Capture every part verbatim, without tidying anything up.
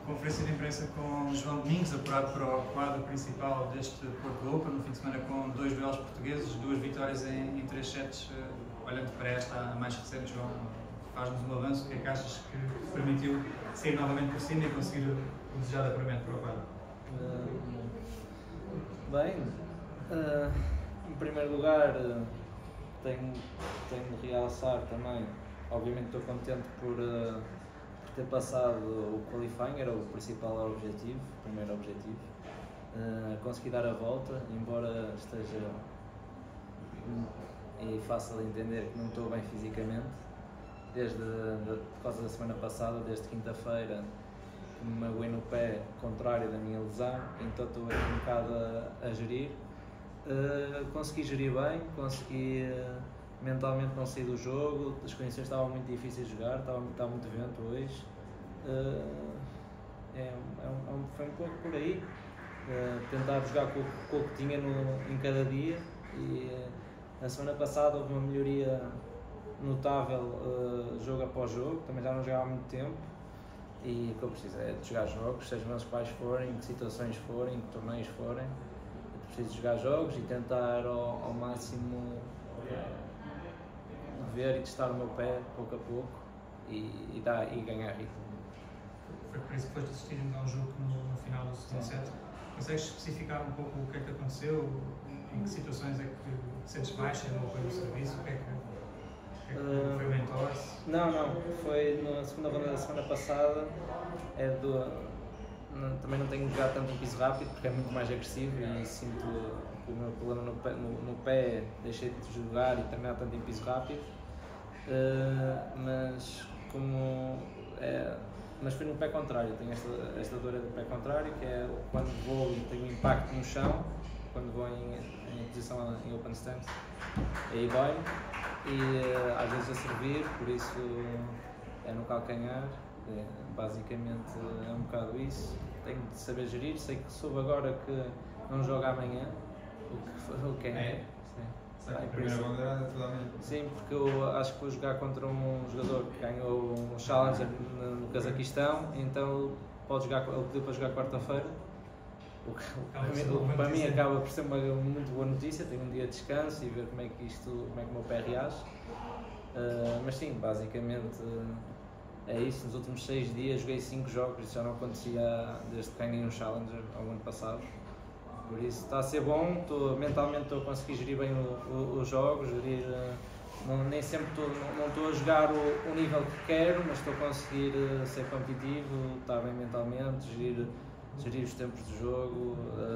Conferência de imprensa com João Domingos, apurado para o quadro principal deste Porto Open, no fim de semana com dois duelos portugueses, duas vitórias em, em três sets. Olhando para esta, a mais recente, João, faz-nos um avanço. O que é que achas que permitiu sair novamente por cima e conseguir o desejado apuramento para o quadro? Uh, bem, uh, em primeiro lugar, uh, tenho, tenho de realçar também, obviamente estou contente por, uh, por ter passado o qualifying, era o principal objetivo, o primeiro objetivo. Uh, consegui dar a volta, embora esteja e fácil de entender que não estou bem fisicamente, desde de, por causa da semana passada, desde quinta-feira, que me magoei no pé contrário da minha lesão, então estou aqui um bocado a, a gerir. Uh, consegui gerir bem, consegui uh, mentalmente não sair do jogo, as condições estavam muito difíceis de jogar, estava, estava muito vento hoje. Uh, é, é um, é um, foi um pouco por aí, uh, tentar jogar com, com o que tinha no, em cada dia. E uh, a semana passada houve uma melhoria notável, uh, jogo após jogo, também já não jogava há muito tempo. E o que eu preciso é de jogar jogos, sejam os quais forem, que situações forem, que torneios forem. Eu preciso jogar jogos e tentar ao, ao máximo uh, ver e testar o meu pé pouco a pouco e, e, dar, e ganhar ritmo. Foi por isso que foste assistir ao jogo no, no final do segundo set. Consegues especificar um pouco o que é que aconteceu? Em que situações é que sentes baixa no apoio do serviço? O que é que... Uh, foi mentor? Não, não, foi na segunda ronda da semana passada. É do, não, também não tenho jogado tanto um piso rápido porque é muito mais agressivo e sinto que o meu problema no pé, no, no pé deixei de jogar e terminar tanto em piso rápido. Uh, mas como é, mas foi no pé contrário, tenho esta, esta dor do pé contrário, que é quando vou e tenho impacto no chão, quando vou em, em posição em open stance, aí dói. E uh, às vezes a servir, por isso é no calcanhar, é, basicamente é um bocado isso. Tenho de saber gerir, sei que soube agora que não jogo amanhã, o que, o que é. é? Sim. Sabe, a primeira ronda era totalmente. Sim, porque eu acho que vou jogar contra um jogador que ganhou um Challenger no, no Cazaquistão, então pode jogar, ele pediu para jogar quarta-feira. O que, para, mim, o que para mim acaba por ser uma muito boa notícia, tenho um dia de descanso e ver como é que isto, como é que o meu pé reage. Uh, mas sim, basicamente uh, é isso. Nos últimos seis dias joguei cinco jogos, isso já não acontecia desde que ganhei um Challenger ao ano passado. Por isso está a ser bom, estou, mentalmente estou a conseguir gerir bem os jogos, gerir, uh, não, nem sempre estou, não, não estou a jogar o, o nível que quero, mas estou a conseguir uh, ser competitivo, estar bem mentalmente, gerir gerir os tempos de jogo,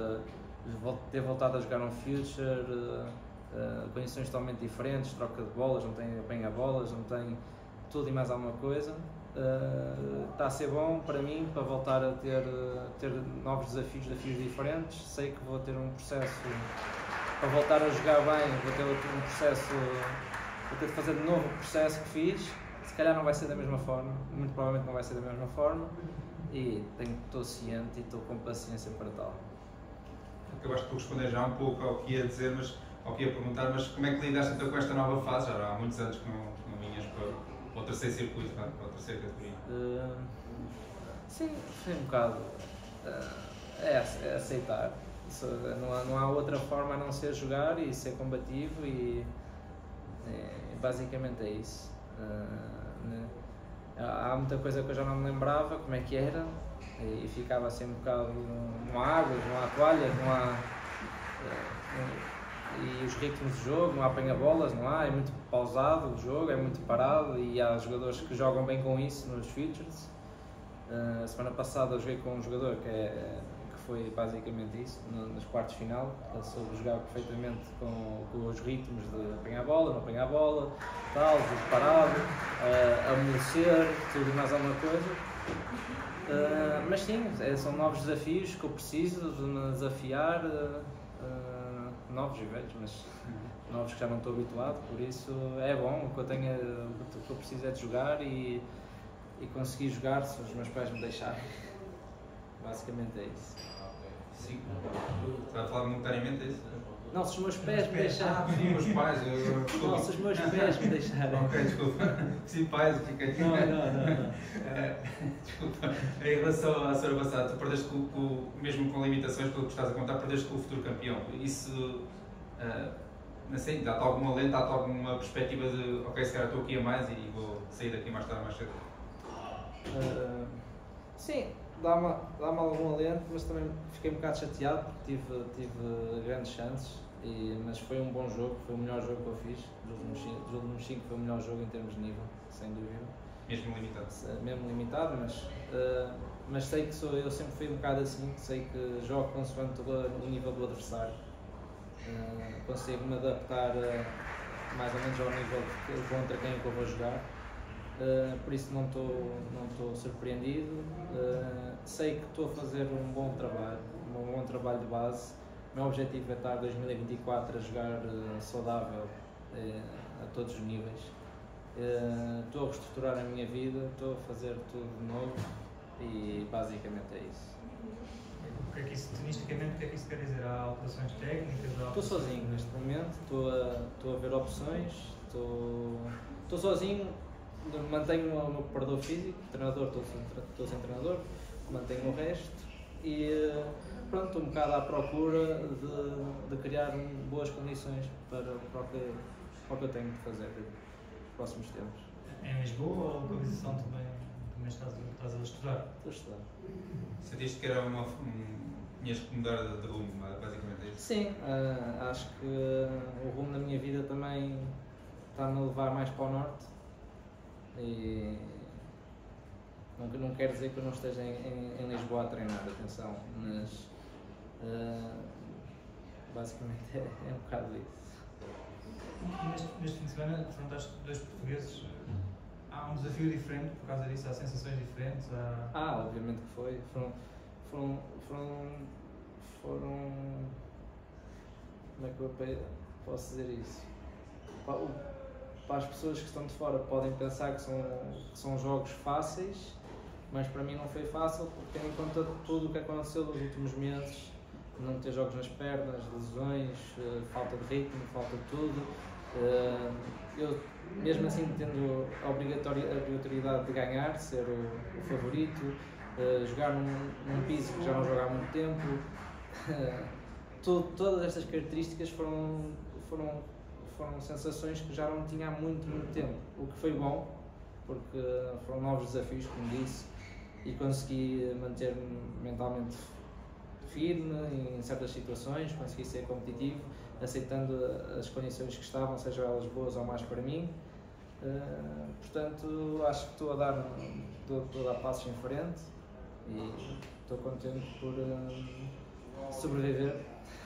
uh, ter voltado a jogar um Future, uh, uh, condições totalmente diferentes, troca de bolas, não tem apanha-bolas, não tem tudo e mais alguma coisa. Uh, está a ser bom para mim, para voltar a ter, uh, ter novos desafios, desafios diferentes. Sei que vou ter um processo, para voltar a jogar bem, vou ter um processo, vou ter de fazer de novo o processo que fiz. Se calhar não vai ser da mesma forma, muito provavelmente não vai ser da mesma forma. E tenho, estou ciente e estou com paciência para tal. Acabaste por responder já um pouco ao que ia dizer, mas ao que ia perguntar, mas como é que lidaste então com esta nova fase? Já há muitos anos que não, que não vinhas para, para o terceiro circuito, para a terceira categoria. Uh, sim, foi um bocado. Uh, é, é aceitar. Isso, não, há, não há outra forma a não ser jogar e ser combativo e é, basicamente é isso. Uh, né? Há muita coisa que eu já não me lembrava como é que era e, e ficava assim um bocado, não há águas, não há toalhas, não há é, e os ritmos de jogo, não há apanha-bolas, não há, é muito pausado o jogo, é muito parado e há jogadores que jogam bem com isso nos Futures. Uh, a semana passada eu joguei com um jogador que, é, que foi basicamente isso, no, nos quartos de final, ele soube jogar perfeitamente com, com os ritmos de apanhar a bola, não apanhar a bola, tal, jogo parado, uh, amolecer, tudo e mais alguma coisa. Uh, mas sim, é, são novos desafios que eu preciso de me desafiar, uh, uh, novos e velhos, mas novos que já não estou habituado, por isso é bom, o que eu, tenho, o que eu preciso é de jogar e e conseguir jogar se os meus pais me deixarem. Basicamente é isso. Sim. Está a falar monetariamente, é isso? Não, se os meus pés me deixarem. Ah, sim, meus pais. Eu... Não, se os meus pés me deixarem. Ok, desculpa. Sim, pais, fiquei. Não, não, não. não. É, desculpa. Em relação à semana passada, tu perdeste com, com, mesmo com limitações, pelo que estás a contar, perdeste com o futuro campeão. Isso, uh, não sei, dá-te alguma lente, dá-te alguma perspectiva de, ok, se calhar estou aqui a mais e vou sair daqui mais tarde, mais cedo? Uh, sim, dá-me dá algum alento, mas também fiquei um bocado chateado porque tive, tive grandes chances, e, mas foi um bom jogo, foi o melhor jogo que eu fiz. Dos últimos cinco foi o melhor jogo em termos de nível, sem dúvida. Mesmo limitado? Mesmo limitado, mas, uh, mas sei que sou, eu sempre fui um bocado assim, sei que jogo consoante o nível do adversário. Uh, consigo me adaptar uh, mais ou menos ao nível de, contra quem eu vou jogar. Uh, por isso não estou não estou surpreendido. Uh, sei que estou a fazer um bom trabalho, um bom trabalho de base. O meu objetivo é estar em dois mil e vinte e quatro a jogar uh, saudável uh, a todos os níveis. Uh, estou a reestruturar a minha vida, estou a fazer tudo de novo e basicamente é isso. O que é que isso, tenisticamente, o que é que isso quer dizer? Há alterações técnicas? Há Estou sozinho neste momento, estou a, estou a ver opções, estou, estou sozinho. Mantenho o meu preparador físico, treinador, estou sem, estou sem treinador, mantenho o resto e pronto, estou um bocado à procura de, de criar boas condições para, para, o que, para o que eu tenho de fazer nos próximos tempos. Em Lisboa ou localização também, também estás, estás a estudar? Estou a estudar. Sentiste que era uma, um, tinhas que mudar de, de rumo, basicamente é isso? Sim, uh, acho que uh, o rumo da minha vida também está-me a levar mais para o norte. E não, não quer dizer que eu não esteja em, em, em Lisboa a treinar, atenção, mas uh, basicamente é, é um bocado isso. Neste, neste fim de semana defrontaste dois portugueses, há um desafio diferente por causa disso, há sensações diferentes? Há... Ah, obviamente que foi, foram, foram, foram, foram, como é que eu posso dizer isso? Para as pessoas que estão de fora podem pensar que são, que são jogos fáceis, mas para mim não foi fácil porque tendo em conta tudo o que aconteceu nos últimos meses, não ter jogos nas pernas, lesões, falta de ritmo, falta de tudo. Eu, mesmo assim, tendo a obrigatoriedade de ganhar, ser o, o favorito, jogar num, num piso que já não joga há muito tempo, tudo, todas estas características foram, foram foram sensações que já não tinha há muito, muito tempo, o que foi bom, porque foram novos desafios, como disse, e consegui manter-me mentalmente firme em certas situações, consegui ser competitivo, aceitando as condições que estavam, sejam elas boas ou más para mim. Uh, portanto, acho que estou a dar, estou, estou a dar passos em frente e estou contente por uh, sobreviver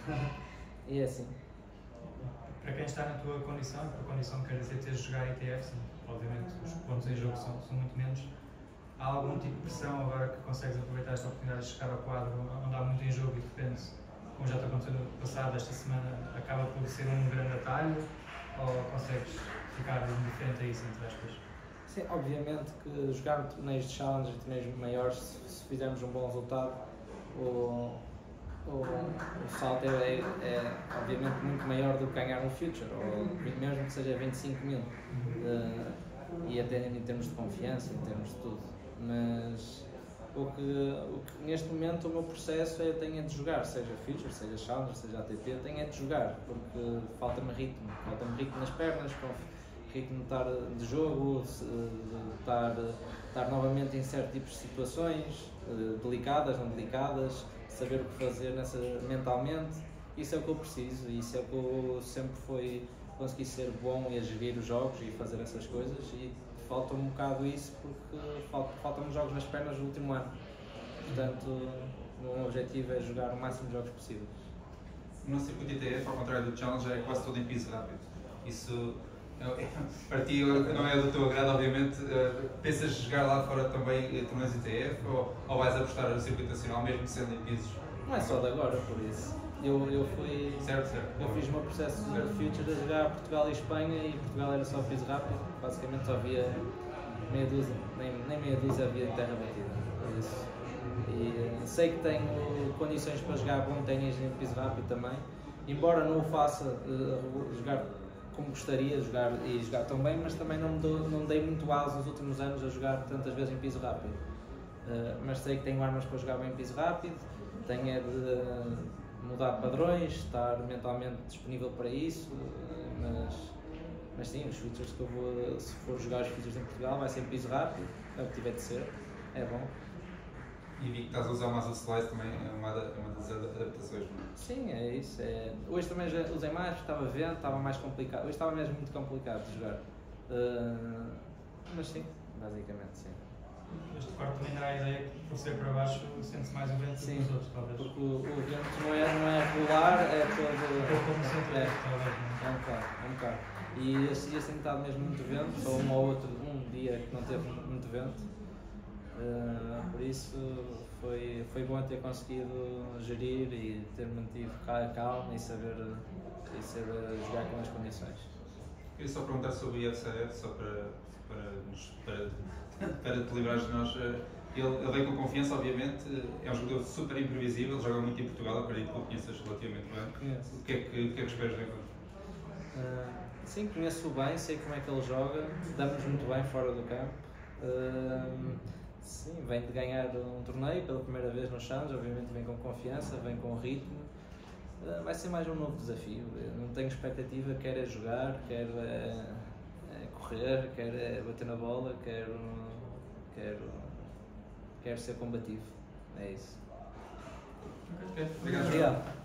e é assim. Para quem está na tua condição, para a condição quer dizer teres de jogar I T F, obviamente os pontos em jogo são, são muito menos, há algum tipo de pressão agora que consegues aproveitar esta oportunidade de chegar ao quadro onde há muito em jogo e de repente, como já te aconteceu no passado, esta semana acaba por ser um grande atalho, ou consegues ficar indiferente a isso, entre aspas? Sim, obviamente que jogar torneios de challenge e torneios maiores, se, se fizermos um bom resultado, o, o, o salto é, é, é obviamente muito maior do que ganhar um Future, ou mesmo que seja vinte e cinco mil, uh, e até em termos de confiança, em termos de tudo. Mas o que, o que neste momento o meu processo é eu tenho de jogar, seja Future, seja Challenge, seja A T P, eu tenho de jogar, porque falta-me ritmo, falta-me ritmo nas pernas, ritmo de estar de jogo, de estar, estar novamente em certos tipos de situações, delicadas, não delicadas, saber o que fazer nessa, mentalmente. Isso é o que eu preciso, e isso é o que eu sempre fui, consegui ser bom e a gerir os jogos e fazer essas coisas, e falta um bocado isso porque faltam-me jogos nas pernas no último ano. Portanto, o meu objetivo é jogar o máximo de jogos possíveis. O nosso circuito I T F, ao contrário do Challenge, é quase todo em piso rápido. Isso, para ti, não é do teu agrado, obviamente. Pensas jogar lá fora também torneios I T F ou, ou vais apostar no circuito nacional, mesmo sendo em pisos? Não é só de agora, por isso. Eu, eu fui. Certo, certo. Eu fiz o meu processo de Future a jogar Portugal e Espanha, e Portugal era só piso rápido, basicamente só havia meia dúzia, nem, nem meia dúzia havia de terra batida. Por isso. E sei que tenho condições para jogar bom ténis em piso rápido também, embora não o faça uh, jogar como gostaria de jogar e jogar tão bem, mas também não, dou, não dei muito aso nos últimos anos a jogar tantas vezes em piso rápido. Uh, mas sei que tenho armas para jogar bem em piso rápido, tenho é de uh, mudar padrões, estar mentalmente disponível para isso, uh, mas, mas sim, os features que eu vou, se for jogar os features em Portugal, vai ser em piso rápido, é o que tiver de ser, é bom. E vi que estás a usar mais o Slice também, é uma, é uma das adaptações, não é? Sim, é isso. É... Hoje também já usei mais, estava vento, estava mais complicado. Hoje estava mesmo muito complicado de jogar. Uh... Mas sim, basicamente sim. Este quarto também dá a ideia que por ser para baixo sente-se mais o vento do que os outros, talvez. Porque o, o vento não é, não é regular, é todo. É como sempre, é, talvez. Não? É um bocado, é um bocado. E este dia tem estado mesmo muito vento, só um ou outro, um dia que não teve muito vento. Uh, por isso foi, foi bom ter conseguido gerir e ter mantido calma e saber, e saber jogar com as condições. Queria só perguntar sobre o Yevseyev, só para, para, nos, para, para te livrares de nós. Ele, ele vem com confiança, obviamente, é um jogador super imprevisível, joga muito em Portugal, acredito que o conheças relativamente bem. Conheço. O que é que, o que, é que esperas dele? Uh, sim, conheço-o bem, sei como é que ele joga, damos muito bem fora do campo. Uh, Sim, vem de ganhar um torneio pela primeira vez nos Challenge, obviamente vem com confiança, vem com ritmo. Vai ser mais um novo desafio. Eu não tenho expectativa, quero é jogar, quero é, é correr, quero é bater na bola, quero, quero, quero ser combativo. É isso. Okay. Obrigado. Obrigado.